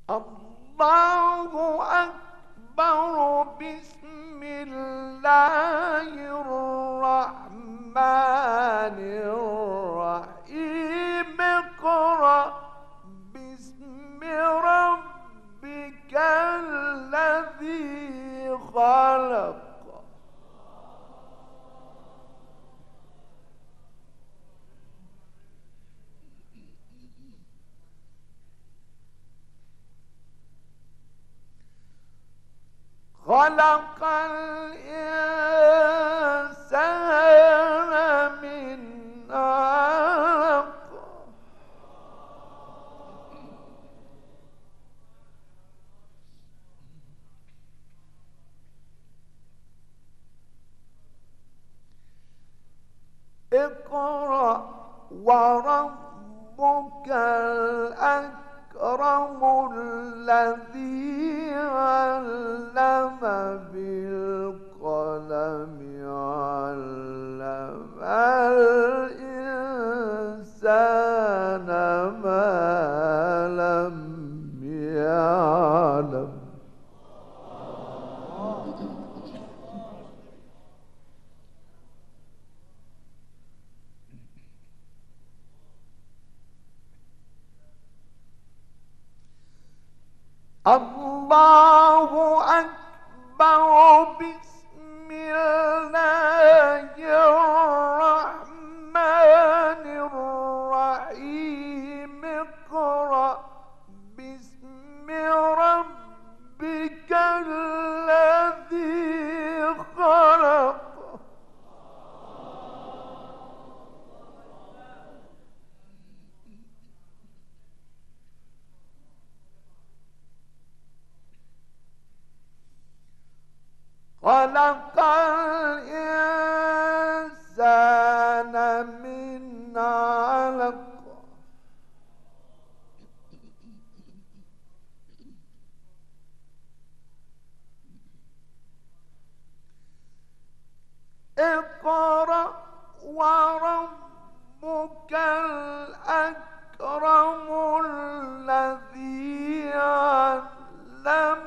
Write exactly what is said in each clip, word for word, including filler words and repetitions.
الله أكبر. بسم الله الرحمن الرحيم. اقرأ باسم ربك الذي خلق. خلق الإنسان من علق. اقرأ وربك الأكرم الذي علم بالقلم علم الإنسان ما لم يعلم. الله أكبر. بسم الله الرحمن الرحيم. اقرأ باسم ربك الذي خلق. خلق الإنسان من علق. اقرأ وربك الأكرم الذي علم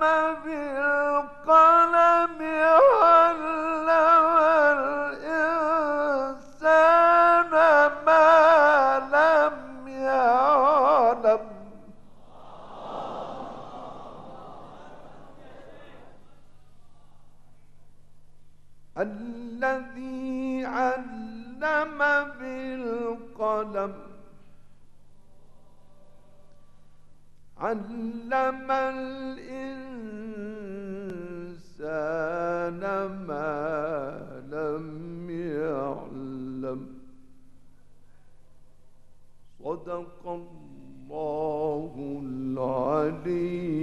بالقلم علم الإنسان ما لم يعلم. الذي علم بالقلم علم الإنسان ما لم يعلم. صدق الله العلي